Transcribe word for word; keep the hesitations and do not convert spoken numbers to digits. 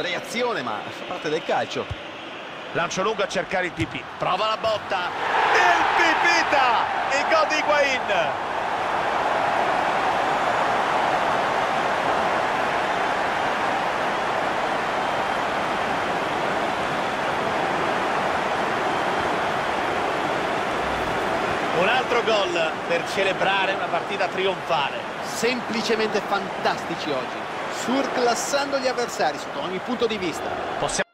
reazione, ma fa parte del calcio. Lancio lungo a cercare il Pipì. Prova la botta. Il Pipita! Il gol di Higuain. Un altro gol per celebrare una partita trionfale. Semplicemente fantastici oggi, surclassando gli avversari sotto ogni punto di vista. Possiamo